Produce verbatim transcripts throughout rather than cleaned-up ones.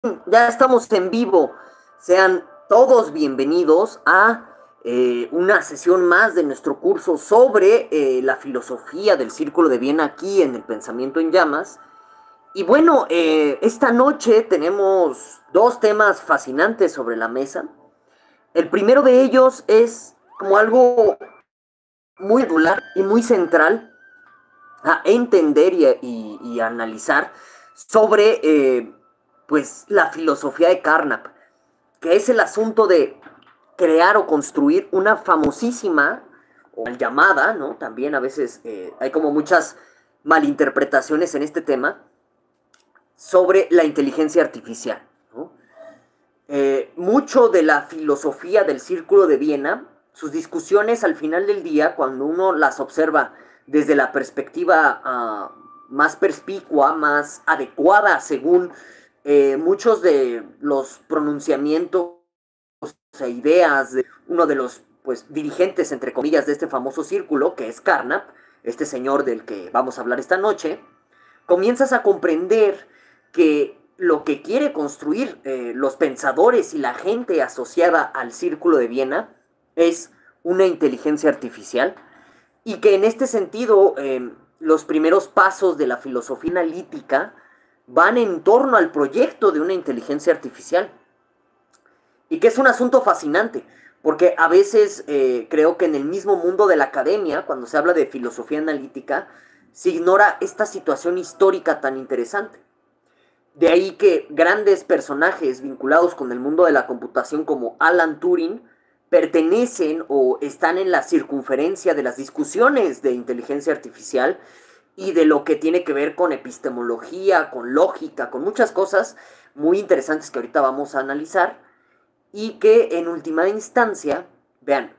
Ya estamos en vivo. Sean todos bienvenidos a eh, una sesión más de nuestro curso sobre eh, la filosofía del Círculo de Viena aquí en el Pensamiento en Llamas. Y bueno, eh, esta noche tenemos dos temas fascinantes sobre la mesa. El primero de ellos es como algo muy regular y muy central a entender y, y, y analizar sobre eh, pues la filosofía de Carnap, que es el asunto de crear o construir una famosísima, o mal llamada, ¿no? También a veces eh, hay como muchas malinterpretaciones en este tema, sobre la inteligencia artificial, ¿no? Eh, mucho de la filosofía del Círculo de Viena, sus discusiones al final del día, cuando uno las observa desde la perspectiva uh, más perspicua, más adecuada, según eh, muchos de los pronunciamientos e ideas de uno de los pues, dirigentes, entre comillas, de este famoso círculo, que es Carnap, este señor del que vamos a hablar esta noche, comienzas a comprender que lo que quiere construir eh, los pensadores y la gente asociada al Círculo de Viena es una inteligencia artificial y que en este sentido eh, los primeros pasos de la filosofía analítica van en torno al proyecto de una inteligencia artificial y que es un asunto fascinante porque a veces eh, creo que en el mismo mundo de la academia, cuando se habla de filosofía analítica, se ignora esta situación histórica tan interesante. De ahí que grandes personajes vinculados con el mundo de la computación como Alan Turing pertenecen o están en la circunferencia de las discusiones de inteligencia artificial y de lo que tiene que ver con epistemología, con lógica, con muchas cosas muy interesantes que ahorita vamos a analizar y que en última instancia, vean,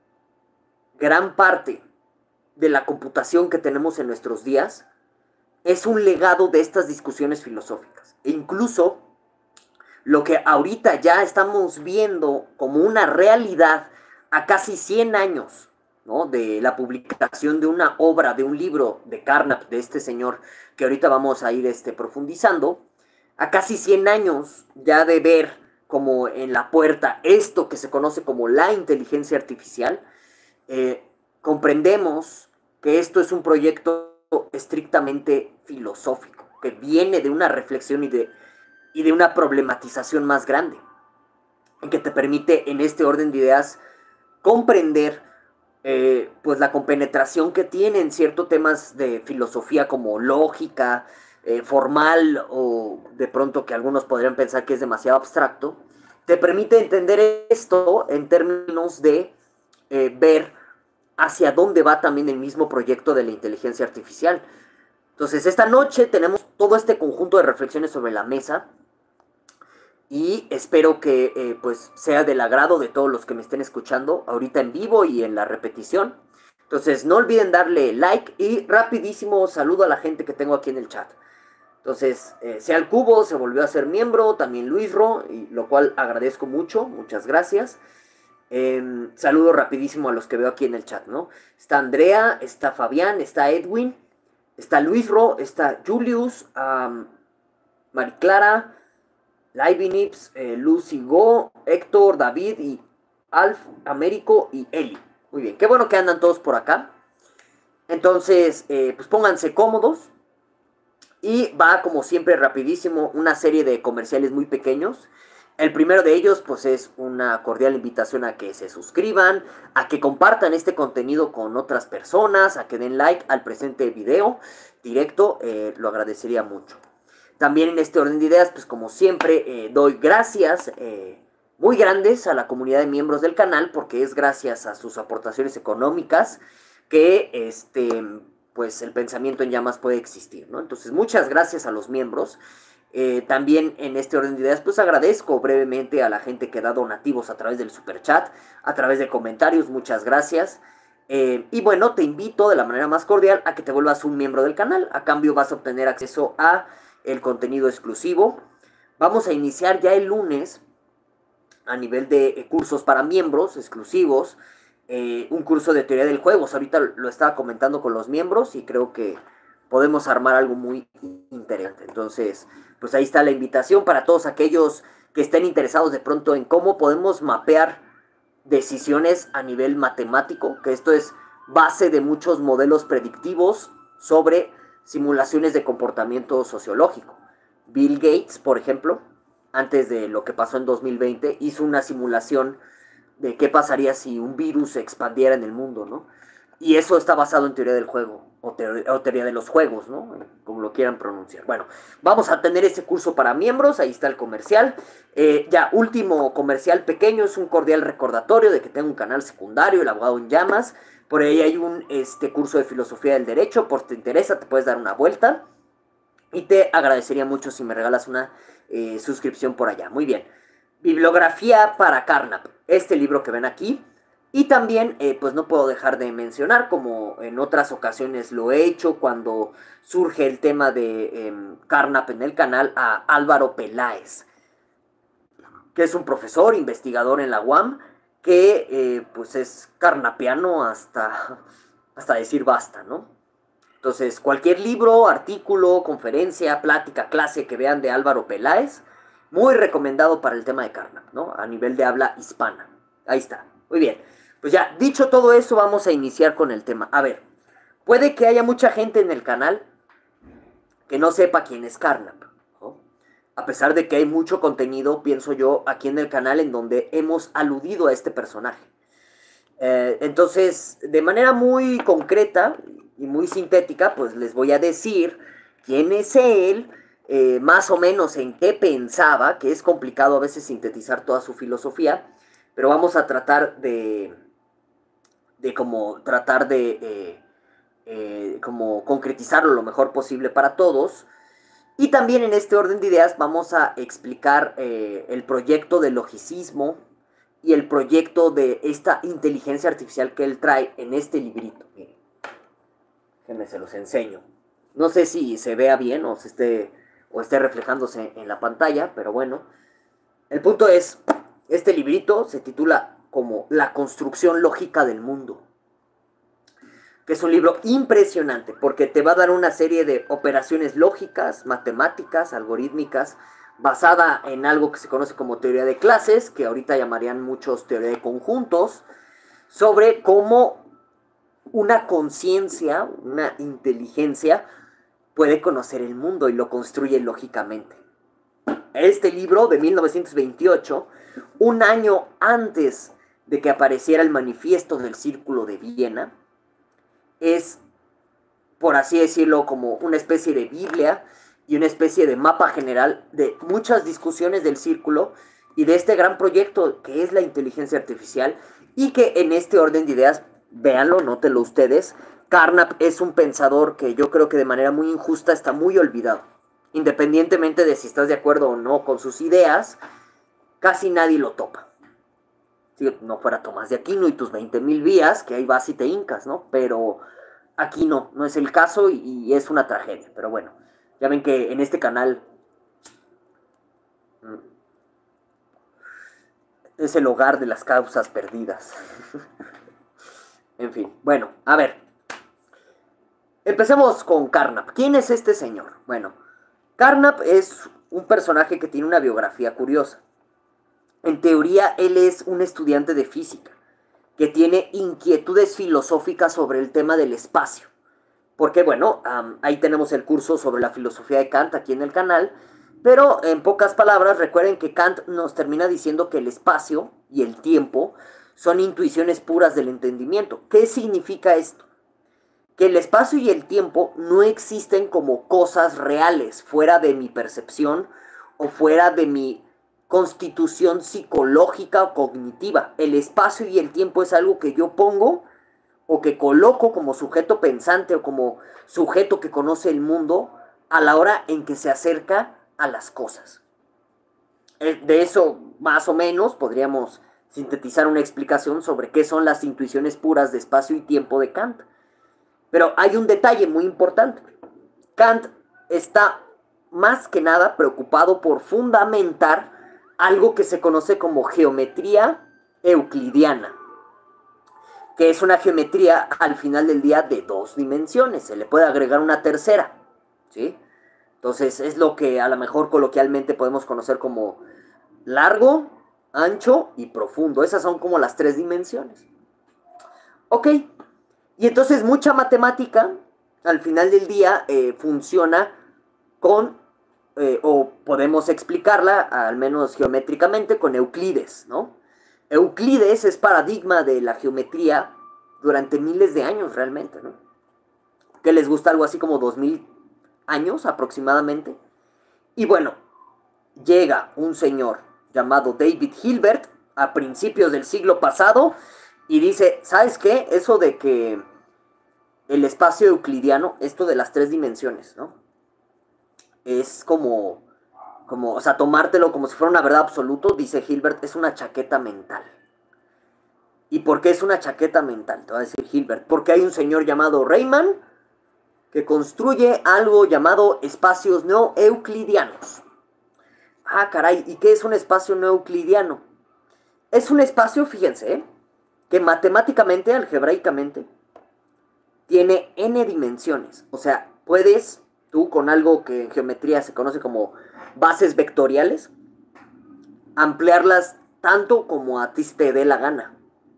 gran parte de la computación que tenemos en nuestros días es un legado de estas discusiones filosóficas. E incluso lo que ahorita ya estamos viendo como una realidad a casi cien años, ¿no? De la publicación de una obra, de un libro de Carnap, de este señor que ahorita vamos a ir este, profundizando, a casi cien años ya de ver como en la puerta esto que se conoce como la inteligencia artificial, eh, comprendemos que esto es un proyecto estrictamente filosófico, que viene de una reflexión y de, y de una problematización más grande, que te permite en este orden de ideas comprender eh, pues la compenetración que tienen ciertos temas de filosofía como lógica, eh, formal o de pronto que algunos podrían pensar que es demasiado abstracto, te permite entender esto en términos de eh, ver hacia dónde va también el mismo proyecto de la inteligencia artificial. Entonces, esta noche tenemos todo este conjunto de reflexiones sobre la mesa y espero que eh, pues sea del agrado de todos los que me estén escuchando ahorita en vivo y en la repetición. Entonces, no olviden darle like y rapidísimo saludo a la gente que tengo aquí en el chat. Entonces, eh, Sea el Cubo se volvió a ser miembro, también Luis Ro, y lo cual agradezco mucho, muchas gracias. Eh, saludo rapidísimo a los que veo aquí en el chat, ¿no? Está Andrea, está Fabián, está Edwin, está Luis Ro, está Julius, um, Mariclara, Leibniz, eh, Lucy Go, Héctor, David y Alf, Américo y Eli. Muy bien, qué bueno que andan todos por acá. Entonces, eh, pues pónganse cómodos. Y va, como siempre, rapidísimo, una serie de comerciales muy pequeños. El primero de ellos, pues, es una cordial invitación a que se suscriban, a que compartan este contenido con otras personas, a que den like al presente video directo, eh, lo agradecería mucho. También en este orden de ideas, pues, como siempre, eh, doy gracias eh, muy grandes a la comunidad de miembros del canal, porque es gracias a sus aportaciones económicas que, este pues el pensamiento en llamas puede existir, ¿no? Entonces, muchas gracias a los miembros. Eh, también en este orden de ideas, pues agradezco brevemente a la gente que da donativos a través del super chat, a través de comentarios, muchas gracias. Eh, y bueno, te invito de la manera más cordial a que te vuelvas un miembro del canal. A cambio vas a obtener acceso a el contenido exclusivo. Vamos a iniciar ya el lunes a nivel de cursos para miembros exclusivos. Eh, un curso de teoría del juego. Ahorita lo estaba comentando con los miembros y creo que podemos armar algo muy interesante. Entonces, pues ahí está la invitación para todos aquellos que estén interesados de pronto en cómo podemos mapear decisiones a nivel matemático, que esto es base de muchos modelos predictivos sobre simulaciones de comportamiento sociológico. Bill Gates, por ejemplo, antes de lo que pasó en dos mil veinte, hizo una simulación de qué pasaría si un virus se expandiera en el mundo, ¿no? Y eso está basado en teoría del juego, o, teor o teoría de los juegos, ¿no? Como lo quieran pronunciar. Bueno, vamos a tener ese curso para miembros, ahí está el comercial. Eh, ya, último comercial pequeño, es un cordial recordatorio de que tengo un canal secundario, El Abogado en Llamas. Por ahí hay un este, curso de filosofía del derecho, por si te interesa, te puedes dar una vuelta. Y te agradecería mucho si me regalas una eh, suscripción por allá. Muy bien. Bibliografía para Carnap, este libro que ven aquí. Y también, eh, pues no puedo dejar de mencionar, como en otras ocasiones lo he hecho, cuando surge el tema de eh, Carnap en el canal, a Álvaro Peláez, que es un profesor, investigador en la U A M, que eh, pues es carnapiano hasta, hasta decir basta, ¿no? Entonces, cualquier libro, artículo, conferencia, plática, clase que vean de Álvaro Peláez, muy recomendado para el tema de Carnap, ¿no? A nivel de habla hispana. Ahí está. Muy bien. Pues ya, dicho todo eso, vamos a iniciar con el tema. A ver, puede que haya mucha gente en el canal que no sepa quién es Carnap, ¿no? A pesar de que hay mucho contenido, pienso yo, aquí en el canal en donde hemos aludido a este personaje. Eh, entonces, de manera muy concreta y muy sintética, pues les voy a decir quién es él, eh, más o menos en qué pensaba, que es complicado a veces sintetizar toda su filosofía, pero vamos a tratar de, de como tratar de eh, eh, como concretizarlo lo mejor posible para todos. Y también en este orden de ideas vamos a explicar eh, el proyecto del logicismo y el proyecto de esta inteligencia artificial que él trae en este librito. Miren, déjenme se los enseño. No sé si se vea bien o, se esté, o esté reflejándose en la pantalla, pero bueno. El punto es, este librito se titula como La construcción lógica del mundo, que es un libro impresionante porque te va a dar una serie de operaciones lógicas, matemáticas, algorítmicas, basada en algo que se conoce como teoría de clases, que ahorita llamarían muchos teoría de conjuntos, sobre cómo una conciencia, una inteligencia, puede conocer el mundo y lo construye lógicamente. Este libro de mil novecientos veintiocho, un año antes de que apareciera el manifiesto del Círculo de Viena, es, por así decirlo, como una especie de Biblia y una especie de mapa general de muchas discusiones del círculo y de este gran proyecto que es la inteligencia artificial, y que en este orden de ideas, véanlo, nótenlo ustedes, Carnap es un pensador que yo creo que de manera muy injusta está muy olvidado. Independientemente de si estás de acuerdo o no con sus ideas, casi nadie lo topa. Si no fuera Tomás de Aquino y tus veinte mil vías, que ahí vas y te hincas, ¿no? Pero aquí no, no es el caso y, y es una tragedia. Pero bueno, ya ven que en este canal es el hogar de las causas perdidas. En fin, bueno, a ver. Empecemos con Carnap. ¿Quién es este señor? Bueno, Carnap es un personaje que tiene una biografía curiosa. En teoría, él es un estudiante de física que tiene inquietudes filosóficas sobre el tema del espacio. Porque, bueno, um, ahí tenemos el curso sobre la filosofía de Kant aquí en el canal. Pero, en pocas palabras, recuerden que Kant nos termina diciendo que el espacio y el tiempo son intuiciones puras del entendimiento. ¿Qué significa esto? Que el espacio y el tiempo no existen como cosas reales, fuera de mi percepción o fuera de mi constitución psicológica o cognitiva. El espacio y el tiempo es algo que yo pongo o que coloco como sujeto pensante o como sujeto que conoce el mundo a la hora en que se acerca a las cosas. De eso, más o menos, podríamos sintetizar una explicación sobre qué son las intuiciones puras de espacio y tiempo de Kant. Pero hay un detalle muy importante. Kant está más que nada preocupado por fundamentar algo que se conoce como geometría euclidiana, que es una geometría al final del día de dos dimensiones. Se le puede agregar una tercera, ¿sí? Entonces es lo que a lo mejor coloquialmente podemos conocer como largo, ancho y profundo. Esas son como las tres dimensiones. Ok, y entonces mucha matemática al final del día eh, funciona con, eh, o podemos explicarla, al menos geométricamente, con Euclides, ¿no? Euclides es paradigma de la geometría durante miles de años realmente, ¿no? Que les gusta algo así como dos mil años aproximadamente. Y bueno, llega un señor llamado David Hilbert a principios del siglo pasado y dice, ¿sabes qué? Eso de que el espacio euclidiano, esto de las tres dimensiones, ¿no? Es como, como, o sea, tomártelo como si fuera una verdad absoluta, dice Hilbert, es una chaqueta mental. ¿Y por qué es una chaqueta mental? Te va a decir Hilbert. Porque hay un señor llamado Riemann que construye algo llamado espacios no euclidianos. Ah, caray, ¿y qué es un espacio no euclidiano? Es un espacio, fíjense, ¿eh? que matemáticamente, algebraicamente, tiene n dimensiones. O sea, puedes, tú con algo que en geometría se conoce como bases vectoriales, ampliarlas tanto como a ti te dé la gana.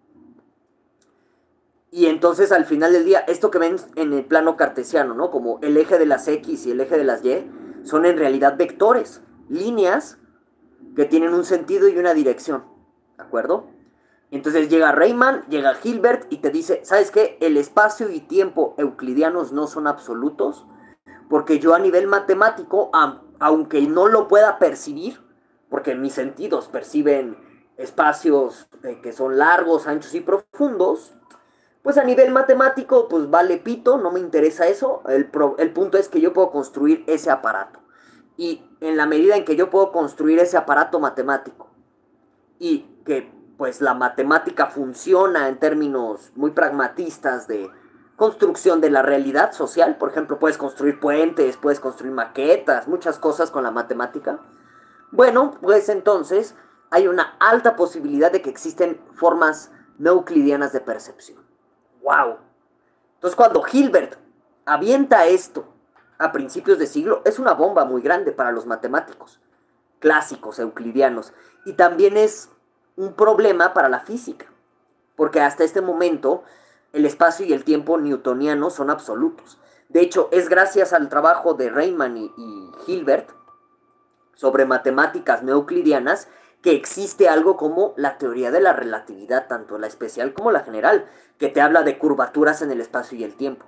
Y entonces al final del día, esto que ven en el plano cartesiano, ¿no? Como el eje de las X y el eje de las Y, son en realidad vectores, líneas que tienen un sentido y una dirección, ¿de acuerdo? Entonces llega Riemann, llega Hilbert y te dice, ¿sabes qué? El espacio y tiempo euclidianos no son absolutos, porque yo a nivel matemático, aunque no lo pueda percibir, porque mis sentidos perciben espacios que son largos, anchos y profundos, pues a nivel matemático, pues vale pito, no me interesa eso. El, pro, el punto es que yo puedo construir ese aparato. Y en la medida en que yo puedo construir ese aparato matemático y que pues la matemática funciona en términos muy pragmatistas de construcción de la realidad social, por ejemplo, puedes construir puentes, puedes construir maquetas, muchas cosas con la matemática. Bueno, pues entonces hay una alta posibilidad de que existen formas no euclidianas de percepción. ¡Wow! Entonces cuando Hilbert avienta esto a principios de siglo, es una bomba muy grande para los matemáticos clásicos, euclidianos. Y también es un problema para la física, porque hasta este momento el espacio y el tiempo newtonianos son absolutos. De hecho, es gracias al trabajo de Riemann y, y Hilbert sobre matemáticas no euclidianas que existe algo como la teoría de la relatividad, tanto la especial como la general, que te habla de curvaturas en el espacio y el tiempo.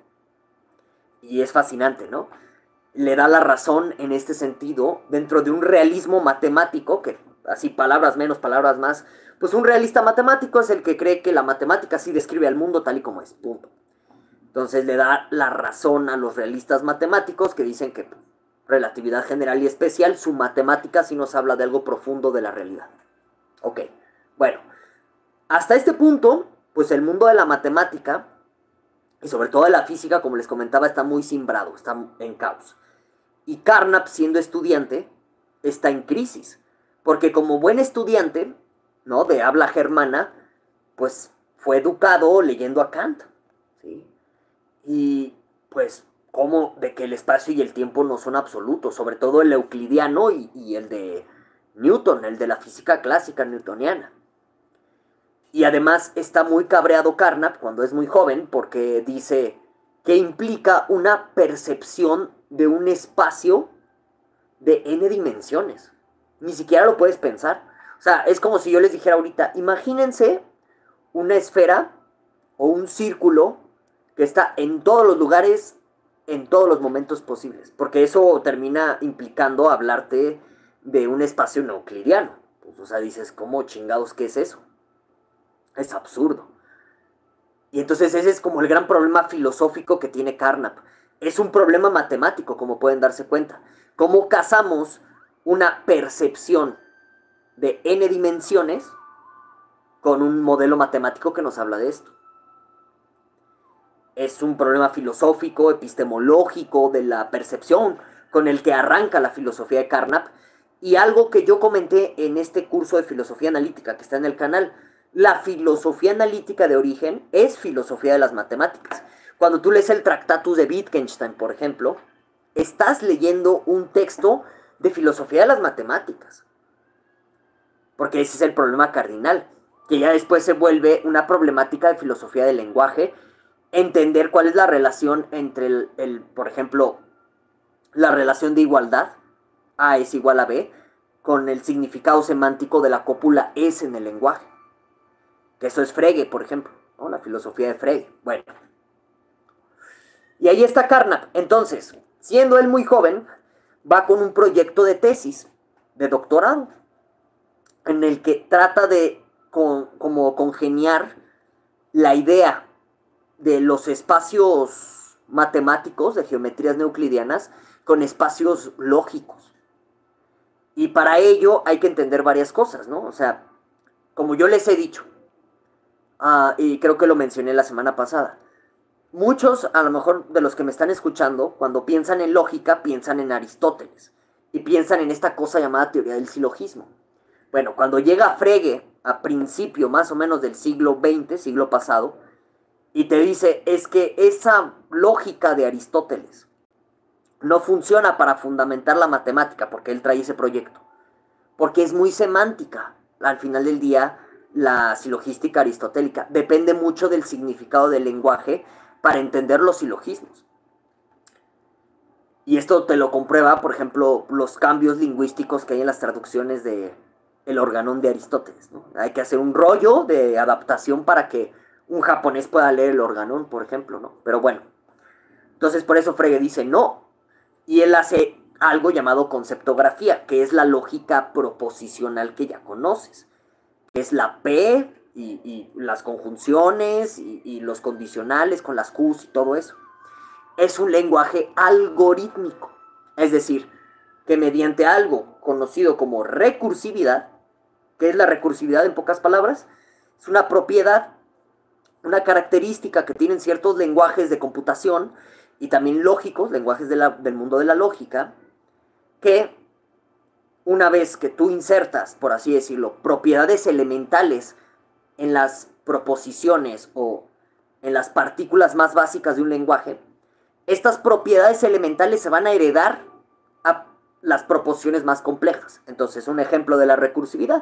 Y es fascinante, ¿no? Le da la razón en este sentido dentro de un realismo matemático, que así palabras menos, palabras más, pues un realista matemático es el que cree que la matemática sí describe al mundo tal y como es, punto. Entonces le da la razón a los realistas matemáticos que dicen que relatividad general y especial, su matemática sí nos habla de algo profundo de la realidad. Ok, bueno, hasta este punto, pues el mundo de la matemática, y sobre todo de la física, como les comentaba, está muy cimbrado, está en caos. Y Carnap, siendo estudiante, está en crisis, porque como buen estudiante, ¿no?, de habla germana, pues fue educado leyendo a Kant, ¿sí? Y pues como de que el espacio y el tiempo no son absolutos, sobre todo el euclidiano y, y el de Newton, el de la física clásica newtoniana. Y además está muy cabreado Carnap cuando es muy joven porque dice que implica una percepción de un espacio de n dimensiones. Ni siquiera lo puedes pensar. O sea, es como si yo les dijera ahorita, imagínense una esfera o un círculo que está en todos los lugares, en todos los momentos posibles, porque eso termina implicando hablarte de un espacio no euclidiano. Pues, o sea, dices, ¿cómo chingados qué es eso? Es absurdo. Y entonces ese es como el gran problema filosófico que tiene Carnap. Es un problema matemático, como pueden darse cuenta. ¿Cómo casamos una percepción de n dimensiones con un modelo matemático que nos habla de esto? Es un problema filosófico, epistemológico, de la percepción con el que arranca la filosofía de Carnap. Y algo que yo comenté en este curso de filosofía analítica que está en el canal, la filosofía analítica de origen es filosofía de las matemáticas. Cuando tú lees el Tractatus de Wittgenstein, por ejemplo, estás leyendo un texto de filosofía de las matemáticas. Porque ese es el problema cardinal, que ya después se vuelve una problemática de filosofía del lenguaje, entender cuál es la relación entre, el, el por ejemplo, la relación de igualdad, A es igual a B, con el significado semántico de la cópula S en el lenguaje. Que eso es Frege, por ejemplo, ¿no? La filosofía de Frege. Bueno. Y ahí está Carnap. Entonces, siendo él muy joven, va con un proyecto de tesis, de doctorado, en el que trata de con, como congeniar la idea de los espacios matemáticos, de geometrías euclidianas, con espacios lógicos. Y para ello hay que entender varias cosas, ¿no? O sea, como yo les he dicho, uh, y creo que lo mencioné la semana pasada, muchos, a lo mejor de los que me están escuchando, cuando piensan en lógica, piensan en Aristóteles, y piensan en esta cosa llamada teoría del silogismo. Bueno, cuando llega Frege, a principio más o menos del siglo veinte, siglo pasado, y te dice, es que esa lógica de Aristóteles no funciona para fundamentar la matemática, porque él trae ese proyecto, porque es muy semántica. Al final del día, la silogística aristotélica depende mucho del significado del lenguaje para entender los silogismos. Y esto te lo comprueba, por ejemplo, los cambios lingüísticos que hay en las traducciones de El Organón de Aristóteles, ¿no? Hay que hacer un rollo de adaptación para que un japonés pueda leer El Organón, por ejemplo, ¿no? Pero bueno, entonces por eso Frege dice no, y él hace algo llamado conceptografía, que es la lógica proposicional que ya conoces, que es la P y, y las conjunciones y, y los condicionales con las Qs y todo eso. Es un lenguaje algorítmico, es decir, que mediante algo conocido como recursividad, ¿qué es la recursividad en pocas palabras? Es una propiedad, una característica que tienen ciertos lenguajes de computación y también lógicos, lenguajes de la, del mundo de la lógica, que una vez que tú insertas, por así decirlo, propiedades elementales en las proposiciones o en las partículas más básicas de un lenguaje, estas propiedades elementales se van a heredar a las proposiciones más complejas. Entonces, un ejemplo de la recursividad.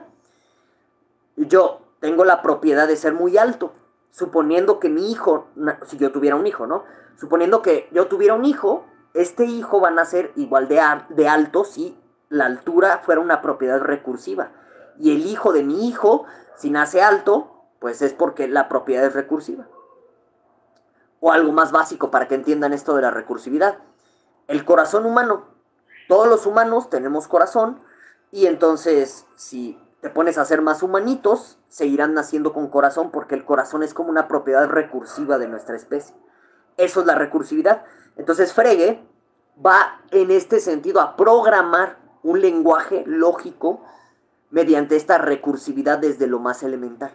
Yo tengo la propiedad de ser muy alto, suponiendo que mi hijo, si yo tuviera un hijo, ¿no? Suponiendo que yo tuviera un hijo, este hijo va a nacer igual de, de alto si la altura fuera una propiedad recursiva. Y el hijo de mi hijo, si nace alto, pues es porque la propiedad es recursiva. O algo más básico para que entiendan esto de la recursividad. El corazón humano. Todos los humanos tenemos corazón y entonces si te pones a hacer más humanitos, seguirán naciendo con corazón porque el corazón es como una propiedad recursiva de nuestra especie. Eso es la recursividad. Entonces Frege va en este sentido a programar un lenguaje lógico mediante esta recursividad desde lo más elemental.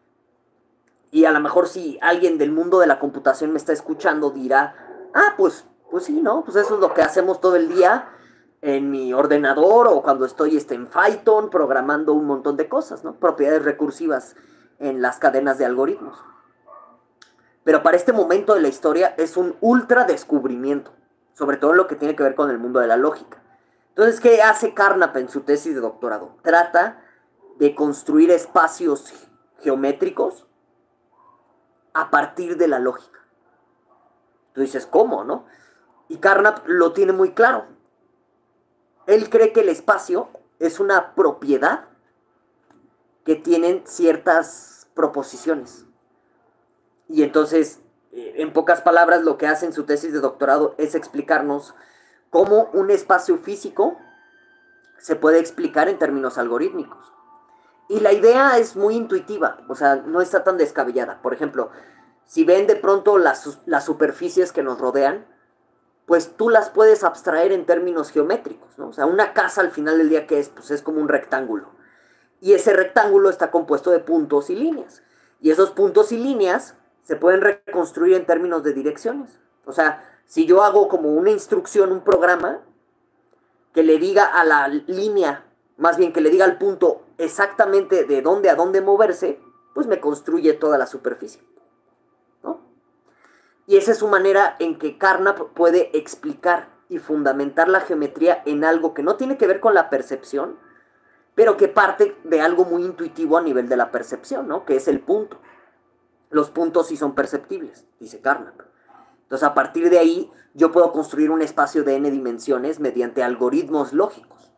Y a lo mejor si alguien del mundo de la computación me está escuchando dirá, ah, pues, pues sí, ¿no? Pues eso es lo que hacemos todo el día en mi ordenador o cuando estoy este, en Python programando un montón de cosas, ¿no? Propiedades recursivas en las cadenas de algoritmos. Pero para este momento de la historia es un ultra descubrimiento, sobre todo en lo que tiene que ver con el mundo de la lógica. Entonces, ¿qué hace Carnap en su tesis de doctorado? Trata de construir espacios geométricos a partir de la lógica. Tú dices, ¿cómo, no? Y Carnap lo tiene muy claro. Él cree que el espacio es una propiedad que tienen ciertas proposiciones. Y entonces, en pocas palabras, lo que hace en su tesis de doctorado es explicarnos cómo un espacio físico se puede explicar en términos algorítmicos. Y la idea es muy intuitiva, o sea, no está tan descabellada. Por ejemplo, si ven de pronto las, las superficies que nos rodean, pues tú las puedes abstraer en términos geométricos, ¿no? O sea, una casa al final del día, ¿qué es? Pues es como un rectángulo. Y ese rectángulo está compuesto de puntos y líneas. Y esos puntos y líneas se pueden reconstruir en términos de direcciones. O sea, si yo hago como una instrucción, un programa, que le diga a la línea, más bien que le diga al punto exactamente de dónde a dónde moverse, pues me construye toda la superficie, ¿no? Y esa es su manera en que Carnap puede explicar y fundamentar la geometría en algo que no tiene que ver con la percepción, pero que parte de algo muy intuitivo a nivel de la percepción, ¿no? Que es el punto. Los puntos sí son perceptibles, dice Carnap. Entonces, a partir de ahí, yo puedo construir un espacio de n dimensiones mediante algoritmos lógicos.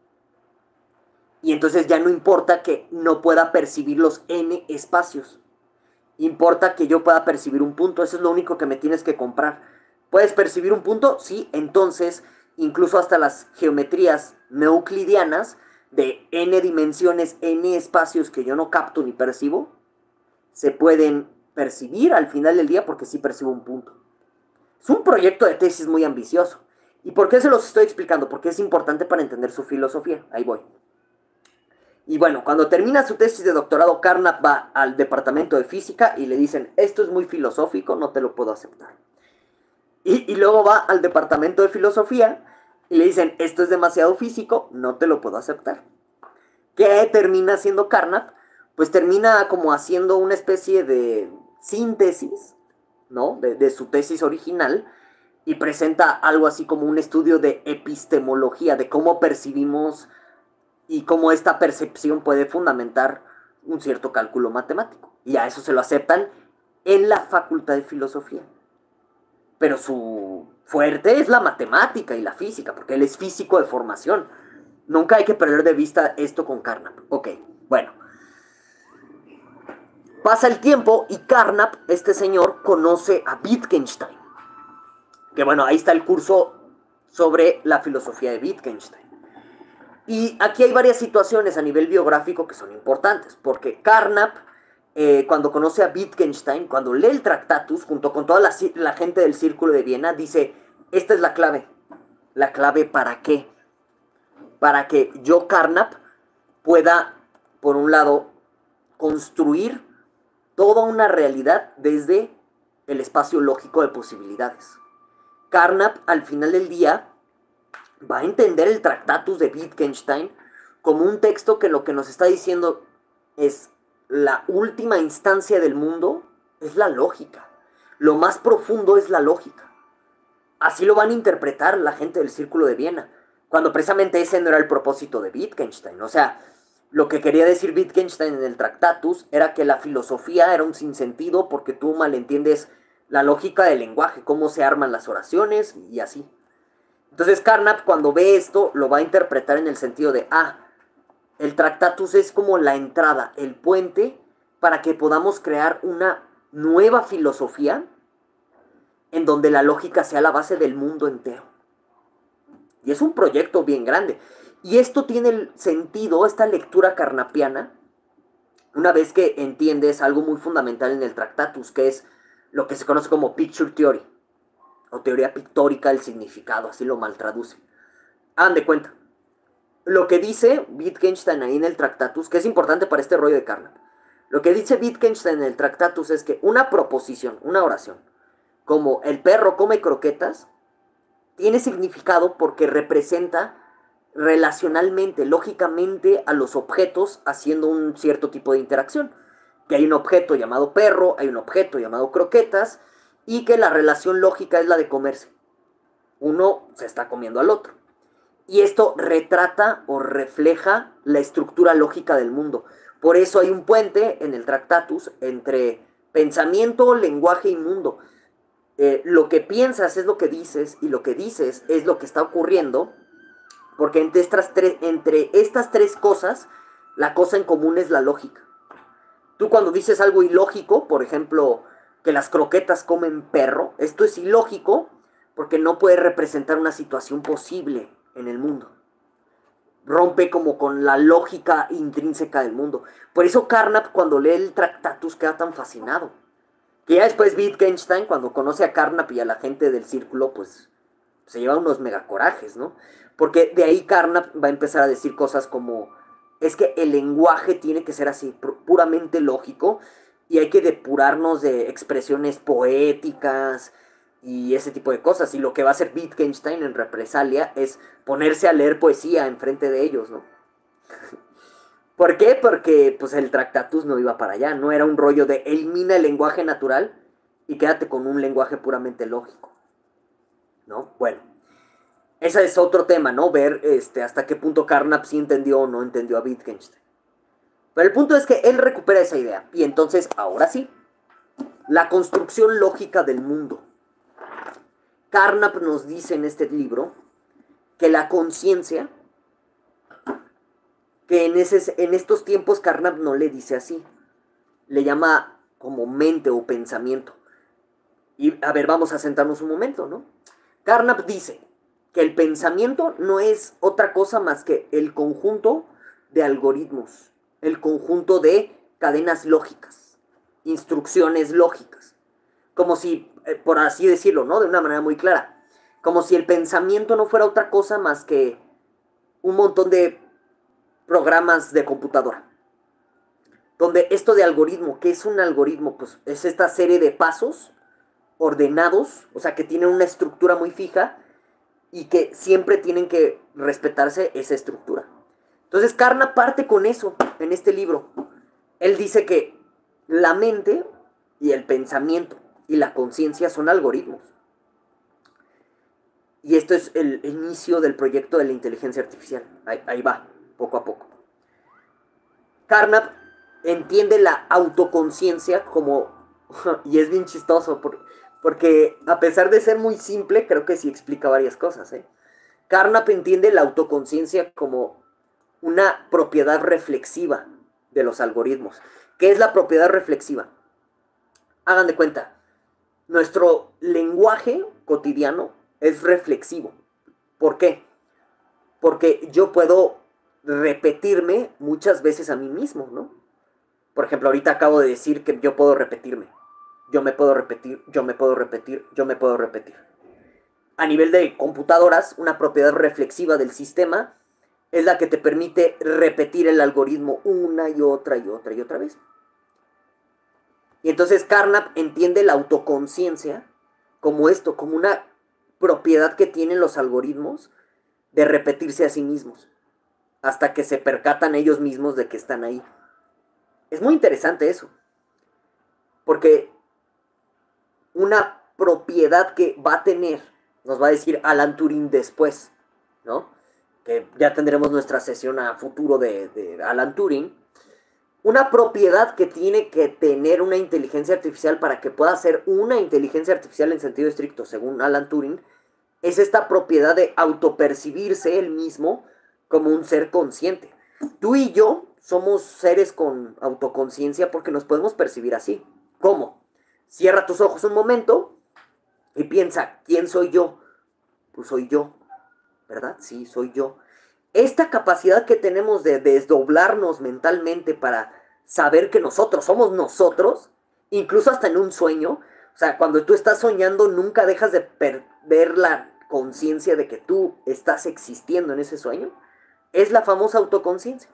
Y entonces ya no importa que no pueda percibir los n espacios. Importa que yo pueda percibir un punto. Eso es lo único que me tienes que comprar. ¿Puedes percibir un punto? Sí. Entonces, incluso hasta las geometrías no euclidianas de n dimensiones, n espacios que yo no capto ni percibo, se pueden percibir al final del día porque sí percibo un punto. Es un proyecto de tesis muy ambicioso. ¿Y por qué se los estoy explicando? Porque es importante para entender su filosofía. Ahí voy. Y bueno, cuando termina su tesis de doctorado, Carnap va al departamento de física y le dicen, esto es muy filosófico, no te lo puedo aceptar. Y, y luego va al departamento de filosofía y le dicen, esto es demasiado físico, no te lo puedo aceptar. ¿Qué termina haciendo Carnap? Pues termina como haciendo una especie de síntesis, ¿no? De, de su tesis original, y presenta algo así como un estudio de epistemología, de cómo percibimos y cómo esta percepción puede fundamentar un cierto cálculo matemático. Y a eso se lo aceptan en la Facultad de Filosofía. Pero su fuerte es la matemática y la física, porque él es físico de formación. Nunca hay que perder de vista esto con Carnap. Ok, bueno. Pasa el tiempo y Carnap, este señor, conoce a Wittgenstein. Que bueno, ahí está el curso sobre la filosofía de Wittgenstein. Y aquí hay varias situaciones a nivel biográfico que son importantes, porque Carnap, eh, cuando conoce a Wittgenstein, cuando lee el Tractatus, junto con toda la, la gente del Círculo de Viena, dice, esta es la clave. ¿La clave para qué? Para que yo, Carnap, pueda, por un lado, construir toda una realidad desde el espacio lógico de posibilidades. Carnap, al final del día, va a entender el Tractatus de Wittgenstein como un texto que lo que nos está diciendo es la última instancia del mundo es la lógica. Lo más profundo es la lógica. Así lo van a interpretar la gente del Círculo de Viena, cuando precisamente ese no era el propósito de Wittgenstein. O sea, lo que quería decir Wittgenstein en el Tractatus era que la filosofía era un sinsentido porque tú malentiendes la lógica del lenguaje, cómo se arman las oraciones y así. Entonces Carnap, cuando ve esto, lo va a interpretar en el sentido de, ah, el Tractatus es como la entrada, el puente, para que podamos crear una nueva filosofía en donde la lógica sea la base del mundo entero. Y es un proyecto bien grande. Y esto tiene el sentido, esta lectura carnapiana, una vez que entiendes algo muy fundamental en el Tractatus, que es lo que se conoce como Picture Theory, o teoría pictórica del significado, así lo mal traduce. Hagan de cuenta. Lo que dice Wittgenstein ahí en el Tractatus, que es importante para este rollo de Carnap, lo que dice Wittgenstein en el Tractatus es que una proposición, una oración, como el perro come croquetas, tiene significado porque representa relacionalmente, lógicamente, a los objetos haciendo un cierto tipo de interacción. Que hay un objeto llamado perro, hay un objeto llamado croquetas, y que la relación lógica es la de comerse. Uno se está comiendo al otro. Y esto retrata o refleja la estructura lógica del mundo. Por eso hay un puente en el Tractatus entre pensamiento, lenguaje y mundo. Eh, lo que piensas es lo que dices, y lo que dices es lo que está ocurriendo. Porque entre estas, tres, entre estas tres cosas, la cosa en común es la lógica. Tú cuando dices algo ilógico, por ejemplo, que las croquetas comen perro, esto es ilógico porque no puede representar una situación posible en el mundo. Rompe como con la lógica intrínseca del mundo. Por eso Carnap, cuando lee el Tractatus, queda tan fascinado. Que ya después Wittgenstein, cuando conoce a Carnap y a la gente del círculo, pues se lleva unos megacorajes, ¿no? Porque de ahí Carnap va a empezar a decir cosas como, es que el lenguaje tiene que ser así, puramente lógico, y hay que depurarnos de expresiones poéticas y ese tipo de cosas. Y lo que va a hacer Wittgenstein en represalia es ponerse a leer poesía enfrente de ellos, ¿no? ¿Por qué? Porque pues el Tractatus no iba para allá, no era un rollo de elimina el lenguaje natural y quédate con un lenguaje puramente lógico, ¿no? Bueno. ese es otro tema, ¿no? Ver este, hasta qué punto Carnap sí entendió o no entendió a Wittgenstein. Pero el punto es que él recupera esa idea. Y entonces, ahora sí, la construcción lógica del mundo. Carnap nos dice en este libro que la conciencia, que en, ese, en estos tiempos Carnap no le dice así, le llama como mente o pensamiento. Y a ver, vamos a sentarnos un momento, ¿no? Carnap dice que el pensamiento no es otra cosa más que el conjunto de algoritmos, el conjunto de cadenas lógicas, instrucciones lógicas, como si, eh, por así decirlo, ¿no? De una manera muy clara, como si el pensamiento no fuera otra cosa más que un montón de programas de computadora, donde esto de algoritmo, ¿qué es un algoritmo? Pues es esta serie de pasos ordenados, o sea, que tienen una estructura muy fija y que siempre tienen que respetarse esa estructura. Entonces Carnap parte con eso en este libro. Él dice que la mente y el pensamiento y la conciencia son algoritmos. Y esto es el inicio del proyecto de la inteligencia artificial. Ahí, ahí va, poco a poco. Carnap entiende la autoconciencia como, y es bien chistoso, por, porque a pesar de ser muy simple, creo que sí explica varias cosas, ¿eh? Carnap entiende la autoconciencia como una propiedad reflexiva de los algoritmos. ¿Qué es la propiedad reflexiva? Hagan de cuenta, nuestro lenguaje cotidiano es reflexivo. ¿Por qué? Porque yo puedo repetirme muchas veces a mí mismo, ¿no? Por ejemplo, ahorita acabo de decir que yo puedo repetirme. Yo me puedo repetir, yo me puedo repetir, yo me puedo repetir. A nivel de computadoras, una propiedad reflexiva del sistema es la que te permite repetir el algoritmo una y otra y otra y otra vez. Y entonces Carnap entiende la autoconciencia como esto, como una propiedad que tienen los algoritmos de repetirse a sí mismos, hasta que se percatan ellos mismos de que están ahí. Es muy interesante eso, porque una propiedad que va a tener, nos va a decir Alan Turing después, ¿no? Que ya tendremos nuestra sesión a futuro de, de Alan Turing. Una propiedad que tiene que tener una inteligencia artificial para que pueda ser una inteligencia artificial en sentido estricto, según Alan Turing, es esta propiedad de autopercibirse él mismo como un ser consciente. Tú y yo somos seres con autoconciencia porque nos podemos percibir así. ¿Cómo? Cierra tus ojos un momento y piensa, ¿quién soy yo? Pues soy yo, ¿verdad? Sí, soy yo. Esta capacidad que tenemos de desdoblarnos mentalmente para saber que nosotros somos nosotros, incluso hasta en un sueño, o sea, cuando tú estás soñando nunca dejas de perder la conciencia de que tú estás existiendo en ese sueño, es la famosa autoconciencia.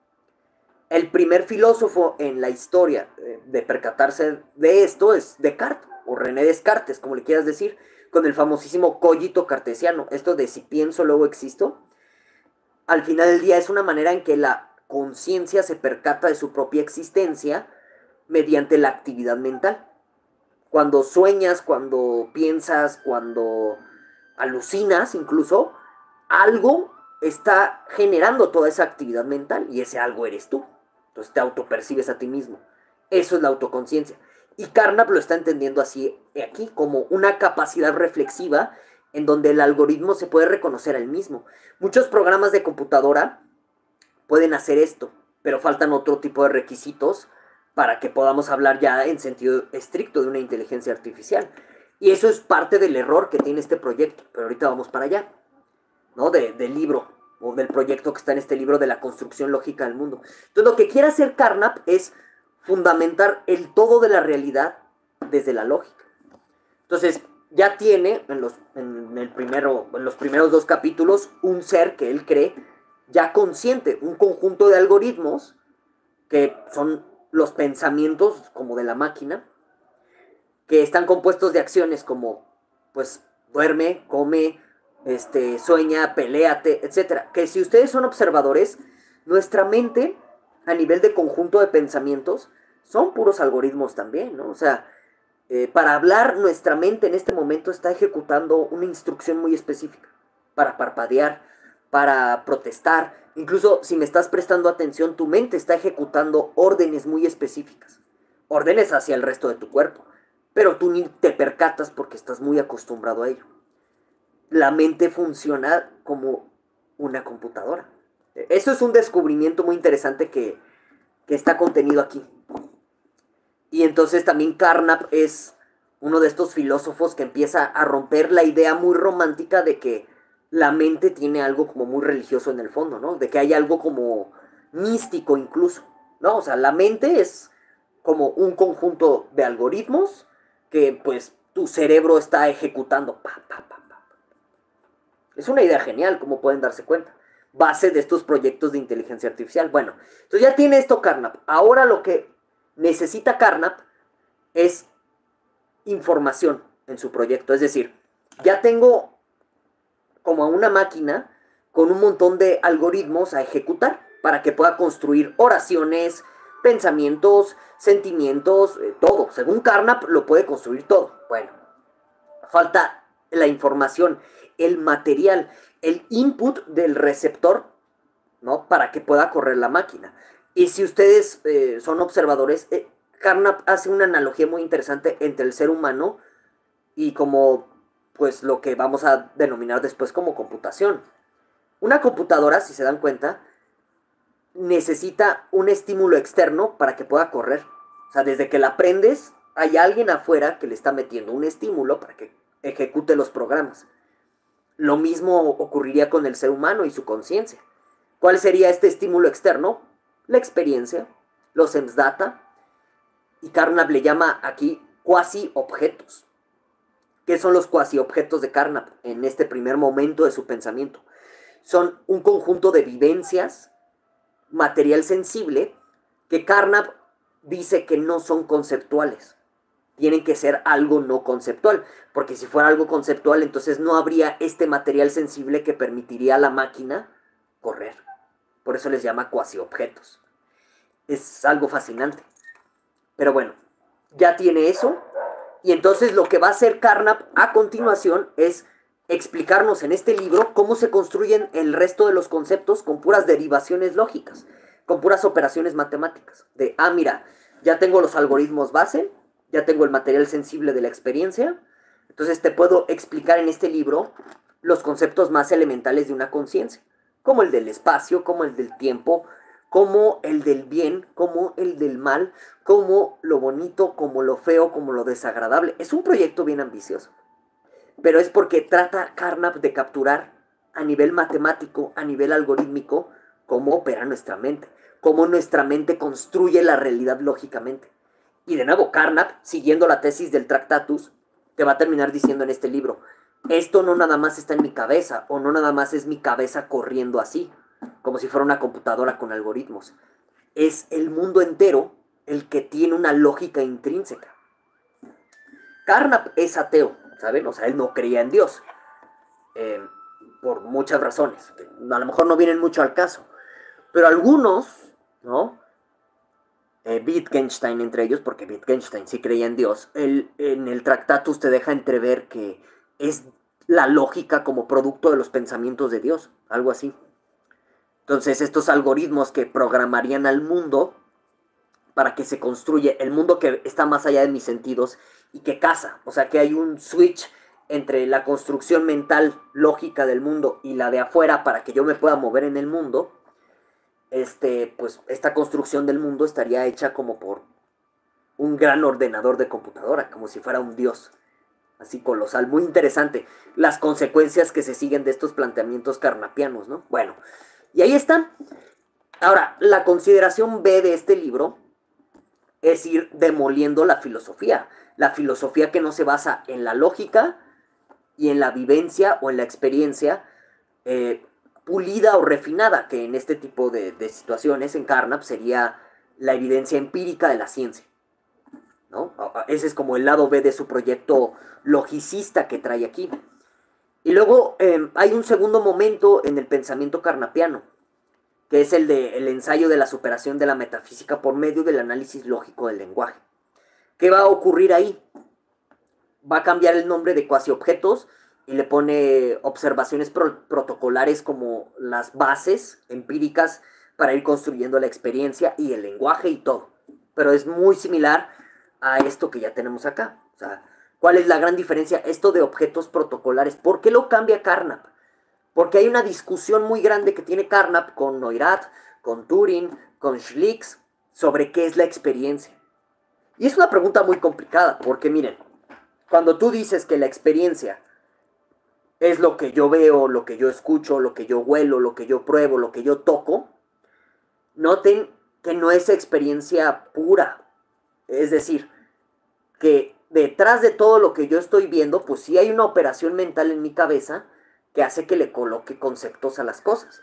El primer filósofo en la historia de percatarse de esto es Descartes, o René Descartes, como le quieras decir, con el famosísimo cogito cartesiano, esto de si pienso luego existo. Al final del día es una manera en que la conciencia se percata de su propia existencia mediante la actividad mental. Cuando sueñas, cuando piensas, cuando alucinas incluso, algo está generando toda esa actividad mental y ese algo eres tú. Entonces te autopercibes a ti mismo. Eso es la autoconciencia. Y Carnap lo está entendiendo así aquí, como una capacidad reflexiva en donde el algoritmo se puede reconocer a él mismo. Muchos programas de computadora pueden hacer esto, pero faltan otro tipo de requisitos para que podamos hablar ya en sentido estricto de una inteligencia artificial. Y eso es parte del error que tiene este proyecto, pero ahorita vamos para allá, ¿no? De, del libro, o del proyecto que está en este libro de la construcción lógica del mundo. Entonces lo que quiere hacer Carnap es fundamentar el todo de la realidad desde la lógica. Entonces ya tiene en los, en el primero, en los primeros dos capítulos un ser que él cree ya consciente, un conjunto de algoritmos que son los pensamientos como de la máquina, que están compuestos de acciones como, pues, duerme, come, este, sueña, peléate, etcétera. Que si ustedes son observadores, nuestra mente, a nivel de conjunto de pensamientos, son puros algoritmos también, ¿no? O sea, eh, para hablar, nuestra mente en este momento está ejecutando una instrucción muy específica. para parpadear, para protestar. Incluso si me estás prestando atención, tu mente está ejecutando órdenes muy específicas, órdenes hacia el resto de tu cuerpo, pero tú ni te percatas porque estás muy acostumbrado a ello. La mente funciona como una computadora. Eso es un descubrimiento muy interesante que, que está contenido aquí. Y entonces también Carnap es uno de estos filósofos que empieza a romper la idea muy romántica de que la mente tiene algo como muy religioso en el fondo, ¿no? De que hay algo como místico incluso, ¿no? O sea, la mente es como un conjunto de algoritmos que pues tu cerebro está ejecutando. Pa, pa, pa, pa. Es una idea genial, como pueden darse cuenta. Base de estos proyectos de inteligencia artificial. Bueno, entonces ya tiene esto Carnap. Ahora lo que necesita Carnap es información en su proyecto. Es decir, ya tengo como a una máquina con un montón de algoritmos a ejecutar para que pueda construir oraciones, pensamientos, sentimientos, eh, todo. Según Carnap lo puede construir todo. Bueno, falta la información, el material, el input del receptor, ¿no? Para que pueda correr la máquina. Y si ustedes eh, son observadores, eh, Carnap hace una analogía muy interesante entre el ser humano y como, pues, lo que vamos a denominar después como computación. Una computadora, si se dan cuenta, necesita un estímulo externo para que pueda correr. O sea, desde que la prendes, hay alguien afuera que le está metiendo un estímulo para que ejecute los programas. Lo mismo ocurriría con el ser humano y su conciencia. ¿Cuál sería este estímulo externo? La experiencia, los emsdata, y Carnap le llama aquí cuasi-objetos. ¿Qué son los cuasi-objetos de Carnap en este primer momento de su pensamiento? Son un conjunto de vivencias, material sensible, que Carnap dice que no son conceptuales. Tienen que ser algo no conceptual, porque si fuera algo conceptual, entonces no habría este material sensible que permitiría a la máquina correr. Por eso les llama cuasi-objetos. Es algo fascinante. Pero bueno, ya tiene eso. Y entonces lo que va a hacer Carnap a continuación es explicarnos en este libro cómo se construyen el resto de los conceptos con puras derivaciones lógicas, con puras operaciones matemáticas. De, ah, mira, ya tengo los algoritmos base, ya tengo el material sensible de la experiencia, entonces te puedo explicar en este libro los conceptos más elementales de una conciencia, como el del espacio, como el del tiempo, como el del bien, como el del mal, como lo bonito, como lo feo, como lo desagradable. Es un proyecto bien ambicioso, pero es porque trata Carnap de capturar a nivel matemático, a nivel algorítmico, cómo opera nuestra mente, cómo nuestra mente construye la realidad lógicamente. Y de nuevo, Carnap, siguiendo la tesis del Tractatus, te va a terminar diciendo en este libro, esto no nada más está en mi cabeza, o no nada más es mi cabeza corriendo así, como si fuera una computadora con algoritmos. Es el mundo entero el que tiene una lógica intrínseca. Carnap es ateo, ¿saben? O sea, él no creía en Dios. Eh, por muchas razones. A lo mejor no vienen mucho al caso. Pero algunos, ¿no? Eh, Wittgenstein entre ellos, porque Wittgenstein sí creía en Dios. Él, en el Tractatus te deja entrever que es la lógica como producto de los pensamientos de Dios. Algo así. Entonces, estos algoritmos que programarían al mundo para que se construya el mundo que está más allá de mis sentidos y que casa. O sea, que hay un switch entre la construcción mental lógica del mundo y la de afuera para que yo me pueda mover en el mundo. Este, pues, esta construcción del mundo estaría hecha como por un gran ordenador de computadora, como si fuera un dios. Así colosal, muy interesante. Las consecuencias que se siguen de estos planteamientos carnapianos, ¿no? Bueno, y ahí están. Ahora, la consideración B de este libro es ir demoliendo la filosofía. La filosofía que no se basa en la lógica y en la vivencia o en la experiencia eh, pulida o refinada, que en este tipo de, de situaciones, en Carnap, sería la evidencia empírica de la ciencia, ¿no? Ese es como el lado B de su proyecto logicista que trae aquí. Y luego eh, hay un segundo momento en el pensamiento carnapiano, que es el de el ensayo de la superación de la metafísica por medio del análisis lógico del lenguaje. ¿Qué va a ocurrir ahí? Va a cambiar el nombre de cuasi-objetos y le pone observaciones pro protocolares como las bases empíricas para ir construyendo la experiencia y el lenguaje y todo. Pero es muy similar a esto que ya tenemos acá. O sea, ¿cuál es la gran diferencia? Esto de objetos protocolares. ¿Por qué lo cambia Carnap? Porque hay una discusión muy grande que tiene Carnap con Neurath, con Turing, con Schlicks, sobre qué es la experiencia. Y es una pregunta muy complicada, porque miren, cuando tú dices que la experiencia es lo que yo veo, lo que yo escucho, lo que yo huelo, lo que yo pruebo, lo que yo toco, noten que no es experiencia pura. Es decir, que detrás de todo lo que yo estoy viendo, pues sí hay una operación mental en mi cabeza que hace que le coloque conceptos a las cosas,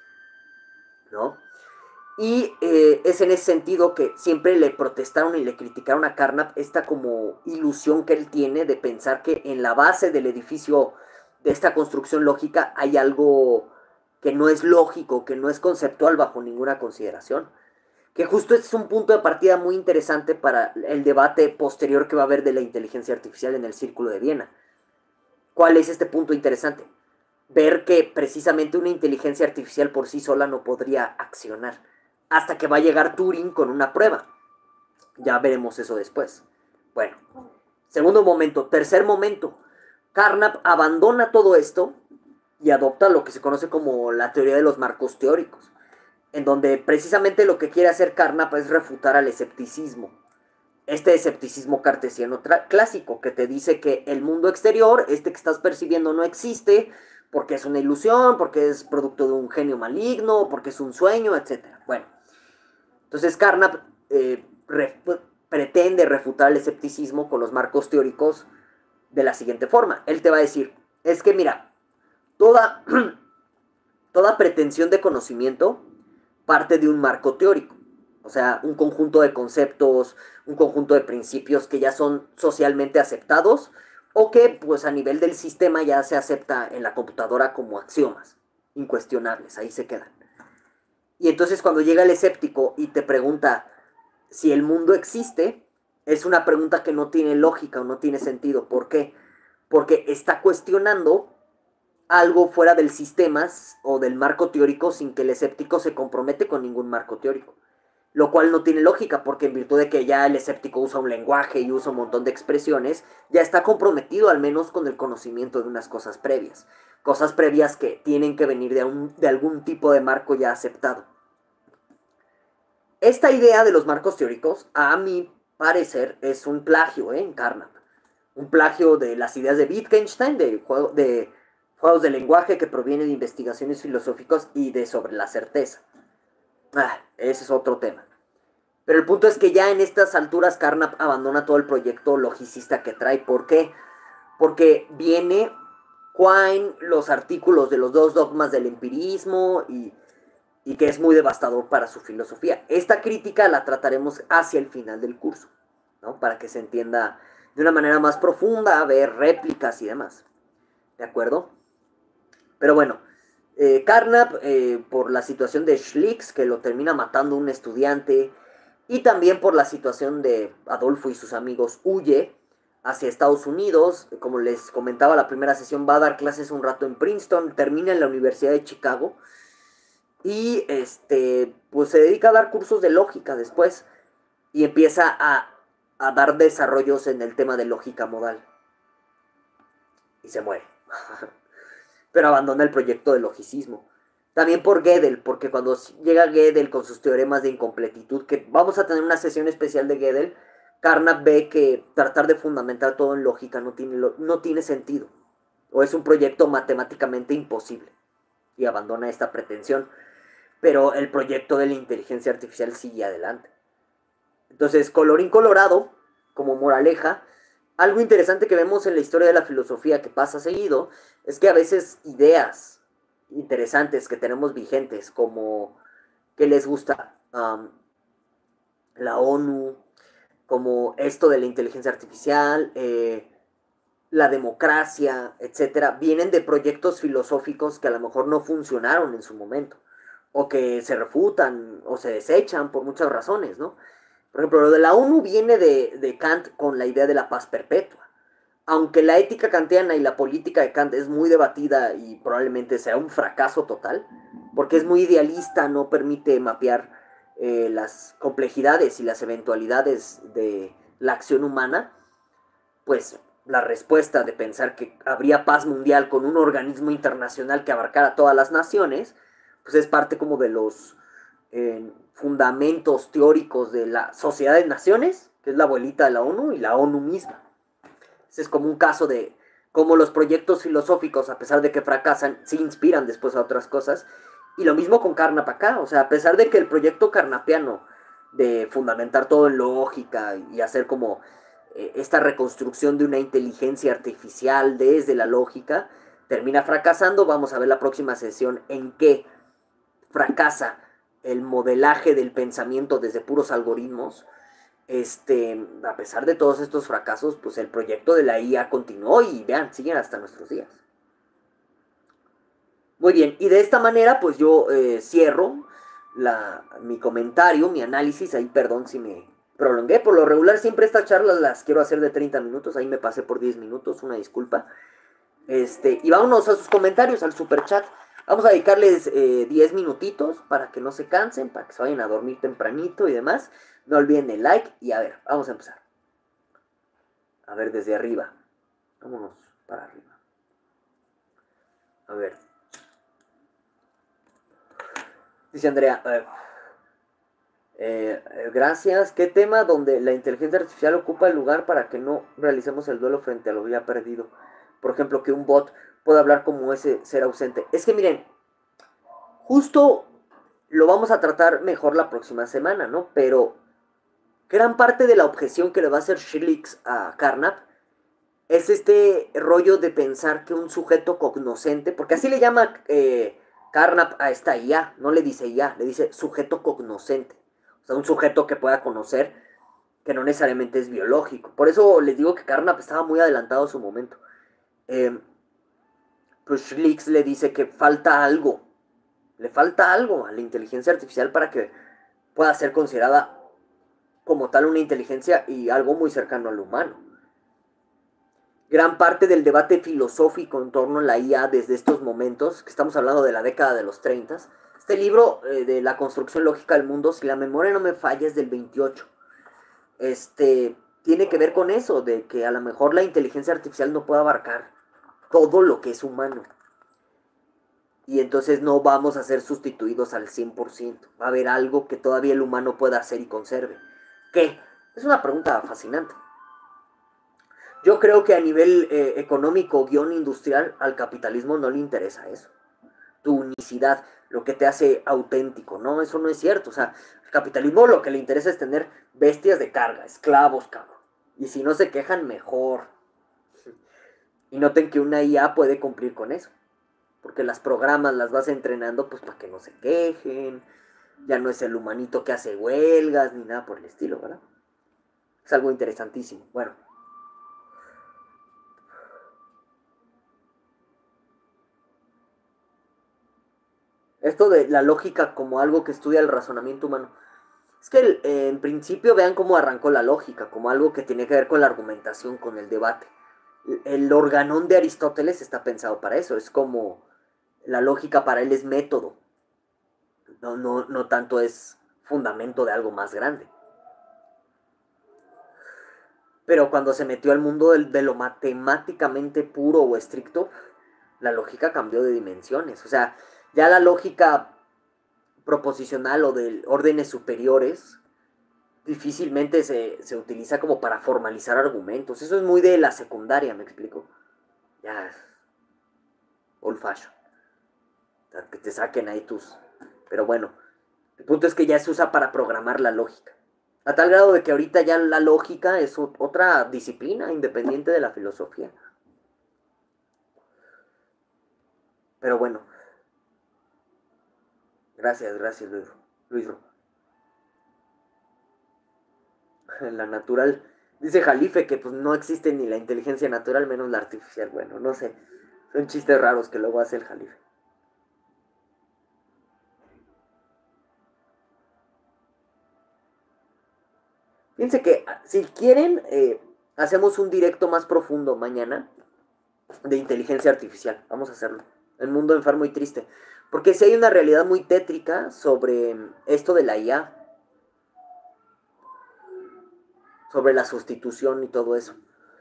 ¿no? Y eh, es en ese sentido que siempre le protestaron y le criticaron a Carnap esta como ilusión que él tiene de pensar que en la base del edificio de esta construcción lógica hay algo que no es lógico, que no es conceptual bajo ninguna consideración. Que justo este es un punto de partida muy interesante para el debate posterior que va a haber de la inteligencia artificial en el Círculo de Viena. ¿Cuál es este punto interesante? Ver que precisamente una inteligencia artificial por sí sola no podría accionar, hasta que va a llegar Turing con una prueba. Ya veremos eso después. Bueno, segundo momento. Tercer momento. Carnap abandona todo esto y adopta lo que se conoce como la teoría de los marcos teóricos, en donde precisamente lo que quiere hacer Carnap es refutar al escepticismo. Este escepticismo cartesiano clásico que te dice que el mundo exterior, este que estás percibiendo, no existe, porque es una ilusión, porque es producto de un genio maligno, porque es un sueño, etcétera. Bueno, entonces Carnap eh, re pretende refutar el escepticismo con los marcos teóricos de la siguiente forma. Él te va a decir, es que mira, toda, toda pretensión de conocimiento parte de un marco teórico. O sea, un conjunto de conceptos, un conjunto de principios que ya son socialmente aceptados o que pues a nivel del sistema ya se acepta en la computadora como axiomas incuestionables, ahí se quedan. Y entonces cuando llega el escéptico y te pregunta si el mundo existe, es una pregunta que no tiene lógica o no tiene sentido. ¿Por qué? Porque está cuestionando algo fuera del sistema o del marco teórico sin que el escéptico se compromete con ningún marco teórico. Lo cual no tiene lógica, porque en virtud de que ya el escéptico usa un lenguaje y usa un montón de expresiones, ya está comprometido al menos con el conocimiento de unas cosas previas. Cosas previas que tienen que venir de, un, de algún tipo de marco ya aceptado. Esta idea de los marcos teóricos, a mi parecer, es un plagio, ¿eh? En Carnap. Un plagio de las ideas de Wittgenstein, de, juego, de juegos de lenguaje que provienen de investigaciones filosóficas y de sobre la certeza. Ah, ese es otro tema. Pero el punto es que ya en estas alturas Carnap abandona todo el proyecto logicista que trae. ¿Por qué? Porque viene Quine, los artículos de los dos dogmas del empirismo y, y que es muy devastador para su filosofía. Esta crítica la trataremos hacia el final del curso, ¿no? Para que se entienda de una manera más profunda, ver réplicas y demás. ¿De acuerdo? Pero bueno, eh, Carnap, eh, por la situación de Schlicks, que lo termina matando un estudiante, y también por la situación de Adolfo y sus amigos, huye hacia Estados Unidos. Como les comentaba, la primera sesión va a dar clases un rato en Princeton, termina en la Universidad de Chicago, y este, pues se dedica a dar cursos de lógica después, y empieza a, a dar desarrollos en el tema de lógica modal. Y se muere. Pero abandona el proyecto del logicismo. También por Gödel, porque cuando llega Gödel con sus teoremas de incompletitud, que vamos a tener una sesión especial de Gödel, Carnap ve que tratar de fundamentar todo en lógica no tiene, no tiene sentido, o es un proyecto matemáticamente imposible, y abandona esta pretensión. Pero el proyecto de la inteligencia artificial sigue adelante. Entonces, colorín colorado, como moraleja, algo interesante que vemos en la historia de la filosofía que pasa seguido es que a veces ideas interesantes que tenemos vigentes, como que les gusta um, la ONU, como esto de la inteligencia artificial, eh, la democracia, etcétera, vienen de proyectos filosóficos que a lo mejor no funcionaron en su momento, o que se refutan o se desechan por muchas razones, ¿no? Por ejemplo, lo de la ONU viene de, de Kant con la idea de la paz perpetua. aunque la ética kantiana y la política de Kant es muy debatida y probablemente sea un fracaso total, porque es muy idealista, no permite mapear eh, las complejidades y las eventualidades de la acción humana, pues la respuesta de pensar que habría paz mundial con un organismo internacional que abarcara todas las naciones, pues es parte como de los eh, fundamentos teóricos de la Sociedad de Naciones, que es la abuelita de la ONU, y la ONU misma. Ese es como un caso de cómo los proyectos filosóficos, a pesar de que fracasan, sí inspiran después a otras cosas. Y lo mismo con Carnap acá, o sea, a pesar de que el proyecto carnapiano de fundamentar todo en lógica y hacer como eh, esta reconstrucción de una inteligencia artificial desde la lógica, termina fracasando. Vamos a ver la próxima sesión en qué fracasa el modelaje del pensamiento desde puros algoritmos. Este, a pesar de todos estos fracasos, pues el proyecto de la I A continuó y vean, siguen hasta nuestros días. Muy bien, y de esta manera pues yo eh, cierro la, mi comentario, mi análisis, ahí perdón si me prolongué, por lo regular siempre estas charlas las quiero hacer de treinta minutos, ahí me pasé por diez minutos, una disculpa. Este, y vámonos a sus comentarios, al super chat. Vamos a dedicarles eh, diez minutitos para que no se cansen, para que se vayan a dormir tempranito y demás. No olviden el like y a ver, vamos a empezar. A ver, desde arriba. Vámonos para arriba. A ver. Dice Andrea, eh, eh, gracias. ¿Qué tema donde la inteligencia artificial ocupa el lugar para que no realicemos el duelo frente a lo ya perdido? Por ejemplo, que un bot pueda hablar como ese ser ausente. Es que miren, justo lo vamos a tratar mejor la próxima semana, ¿no? Pero gran parte de la objeción que le va a hacer Schillix a Carnap es este rollo de pensar que un sujeto cognoscente, porque así le llama eh, Carnap a esta I A, no le dice I A, le dice sujeto cognoscente. O sea, un sujeto que pueda conocer, que no necesariamente es biológico. Por eso les digo que Carnap estaba muy adelantado a su momento. Eh, pues Schlicks le dice que falta algo, le falta algo a la inteligencia artificial para que pueda ser considerada como tal una inteligencia y algo muy cercano al humano. Gran parte del debate filosófico en torno a la I A desde estos momentos, que estamos hablando de la década de los treinta, este libro eh, de la construcción lógica del mundo, si la memoria no me falla, es del veintiocho. Este, tiene que ver con eso, de que a lo mejor la inteligencia artificial no puede abarcar todo lo que es humano. Y entonces no vamos a ser sustituidos al cien por ciento. Va a haber algo que todavía el humano pueda hacer y conserve. ¿Qué? Es una pregunta fascinante. Yo creo que a nivel eh, económico, guión industrial, al capitalismo no le interesa eso. Tu unicidad, lo que te hace auténtico, ¿no? Eso no es cierto. O sea, al capitalismo lo que le interesa es tener bestias de carga, esclavos, cabrón. Y si no se quejan, mejor. Y noten que una I A puede cumplir con eso. Porque las programas las vas entrenando pues para que no se quejen. Ya no es el humanito que hace huelgas ni nada por el estilo, ¿verdad? Es algo interesantísimo. Bueno. Esto de la lógica como algo que estudia el razonamiento humano. Es que eh, en principio vean cómo arrancó la lógica, como algo que tiene que ver con la argumentación, con el debate. El organón de Aristóteles está pensado para eso, es como la lógica para él es método, no, no, no tanto es fundamento de algo más grande. Pero cuando se metió al mundo de, de lo matemáticamente puro o estricto, la lógica cambió de dimensiones. O sea, ya la lógica proposicional o de órdenes superiores difícilmente se, se utiliza como para formalizar argumentos. Eso es muy de la secundaria, me explico. Ya, old fashion. Que te saquen ahí tus... Pero bueno, el punto es que ya se usa para programar la lógica. A tal grado de que ahorita ya la lógica es otra disciplina independiente de la filosofía. Pero bueno. Gracias, gracias, Luis. Luis. La natural. Dice Jalife que pues no existe ni la inteligencia natural menos la artificial. Bueno, no sé. Son chistes raros que luego hace el Jalife. Fíjense que si quieren, eh, hacemos un directo más profundo mañana de inteligencia artificial. Vamos a hacerlo. El mundo enfermo y triste. Porque si hay una realidad muy tétrica sobre esto de la I A. Sobre la sustitución y todo eso.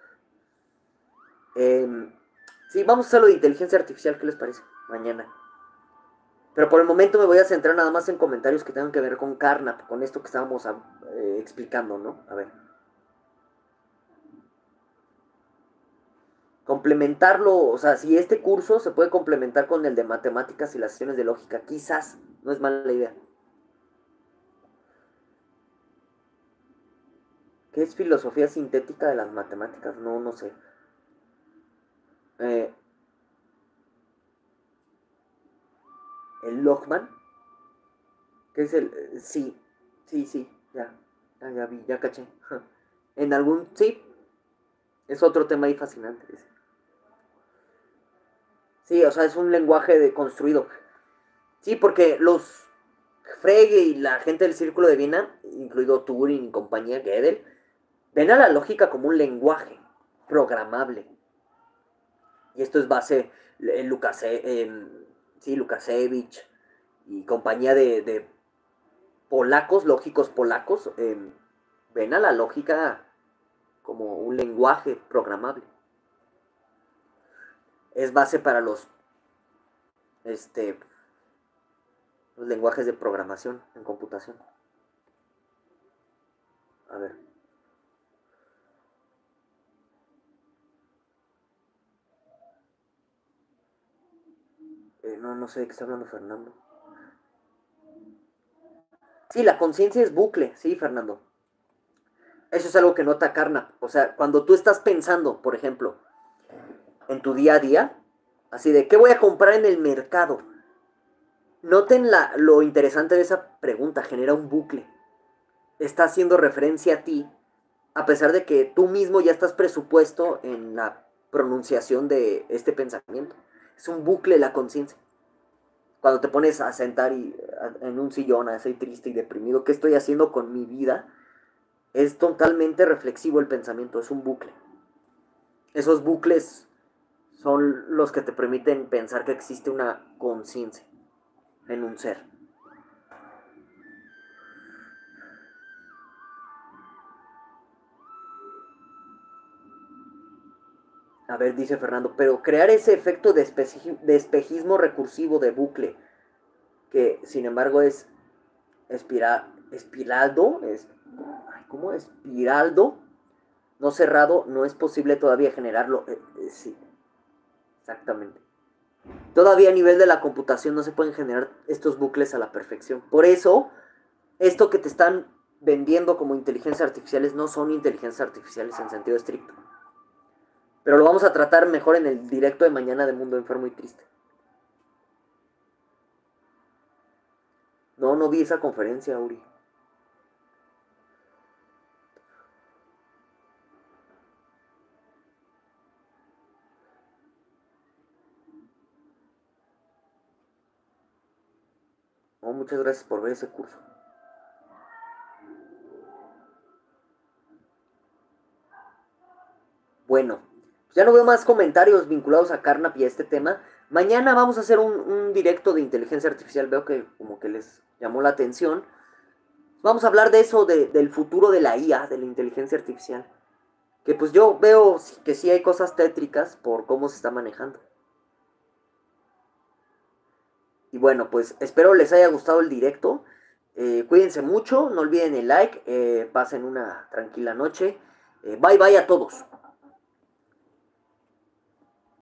Eh, sí, vamos a hacerlo de inteligencia artificial. ¿Qué les parece? Mañana. Pero por el momento me voy a centrar nada más en comentarios que tengan que ver con Carnap, con esto que estábamos eh, explicando, ¿no? A ver. Complementarlo, o sea, si este curso se puede complementar con el de matemáticas y las sesiones de lógica, quizás, no es mala idea. ¿Qué es filosofía sintética de las matemáticas? No, no sé. Eh, ¿El Logman? ¿Qué es el...? eh, sí, sí, sí, ya, ya, ya vi, ya caché. En algún... Sí, es otro tema ahí fascinante. Ese. Sí, o sea, es un lenguaje de construido. Sí, porque los Frege y la gente del Círculo de Viena, incluido Turing y compañía, Gödel, ven a la lógica como un lenguaje programable. Y esto es base en Lukase, eh, sí, Lukasevich y compañía de, de polacos, lógicos polacos, eh, ven a la lógica como un lenguaje programable. Es base para los, este, los lenguajes de programación en computación. A ver. Eh, no, no sé de qué está hablando Fernando. Sí, la conciencia es bucle, sí, Fernando. Eso es algo que nota Carnap. O sea, cuando tú estás pensando, por ejemplo, en tu día a día, así de, ¿qué voy a comprar en el mercado? Noten la, lo interesante de esa pregunta, genera un bucle. Está haciendo referencia a ti, a pesar de que tú mismo ya estás presupuesto en la pronunciación de este pensamiento. Es un bucle la conciencia. Cuando te pones a sentar y, a, en un sillón, a ser triste y deprimido, ¿qué estoy haciendo con mi vida? Es totalmente reflexivo el pensamiento, es un bucle. Esos bucles son los que te permiten pensar que existe una conciencia en un ser. A ver, dice Fernando, pero crear ese efecto de, espeji de espejismo recursivo de bucle, que sin embargo es espira espiraldo, es, ¿cómo? Espiraldo, no cerrado, no es posible todavía generarlo. Eh, eh, sí, exactamente. Todavía a nivel de la computación no se pueden generar estos bucles a la perfección. Por eso, esto que te están vendiendo como inteligencias artificiales no son inteligencias artificiales en sentido estricto. Pero lo vamos a tratar mejor en el directo de mañana de Mundo Enfermo y Triste. No, no vi esa conferencia, Uri. No, muchas gracias por ver ese curso. Bueno, pues ya no veo más comentarios vinculados a Carnap y a este tema. Mañana vamos a hacer un, un directo de inteligencia artificial. Veo que como que les llamó la atención. Vamos a hablar de eso, de, del futuro de la I A, de la inteligencia artificial. Que pues yo veo que sí hay cosas tétricas por cómo se está manejando. Y bueno, pues espero les haya gustado el directo. Eh, cuídense mucho, no olviden el like, eh, pasen una tranquila noche. Eh, bye bye a todos.